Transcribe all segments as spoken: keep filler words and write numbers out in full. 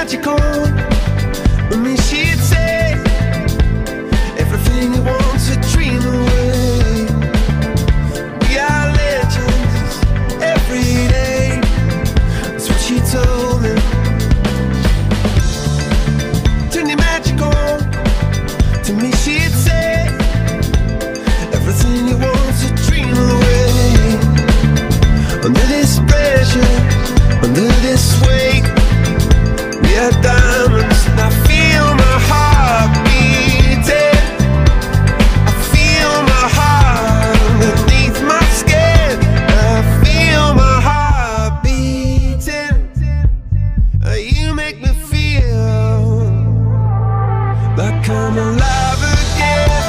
magical. With me she'd say everything you want to dream away. We are legends every day. That's what she told me. Turn it magical. To me she'd say everything you want to dream away. Under this pressure, under this weight, we are diamonds. And I feel my heart beating. I feel my heart underneath my skin. I feel my heart beating. You make me feel like I'm alive again.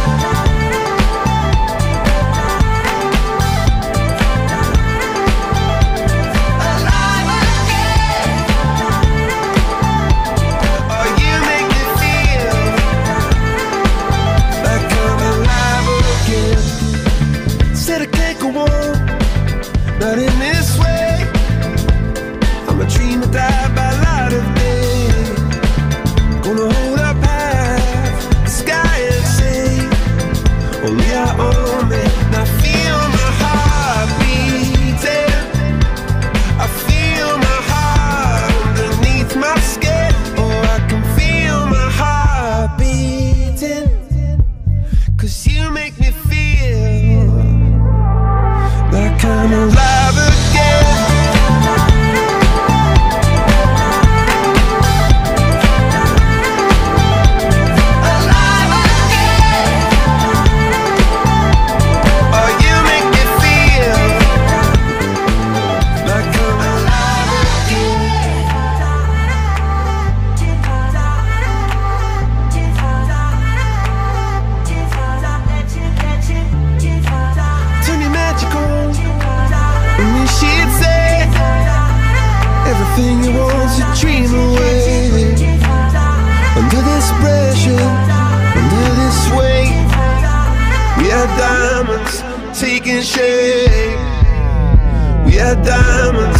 Not in this way. I'm a dream that died by light of day. Gonna hold up half the sky and say, only I own it. And I feel my heart beating. I feel my heart underneath my skin. Oh, I can feel my heart beating. Cause you make me feel like I'm alive again. Alive again. Oh, you make me feel like I'm alive again. Turn it magical. She'd say everything you want to dream away. Under this pressure, under this weight, we are diamonds taking shape. We are diamonds